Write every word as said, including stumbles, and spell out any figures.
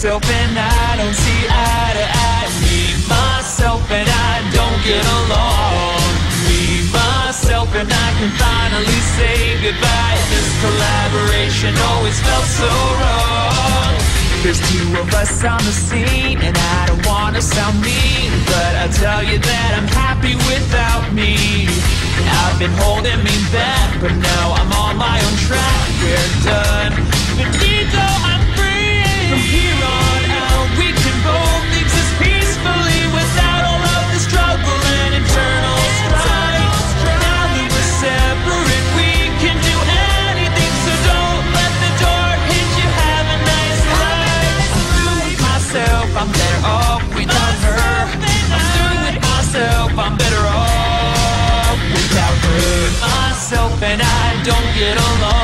myself and I don't see eye to eye. Me, myself and I don't get along. Me, myself and I can finally say goodbye. This collaboration always felt so wrong. There's two of us on the scene, and I don't wanna sound mean, but I'll tell you that I'm happy without me. I've been holding me back, but now I'm on my own track. We're done, finito, I'm free. From here on out, we can both exist peacefully without all of the struggle and internal strife. Now that we're separate, we can do anything, so don't let the door hit you. Have a nice life. I'm through with myself, I'm better off without her. I'm through with myself, I'm better off without her. Myself and I don't get along.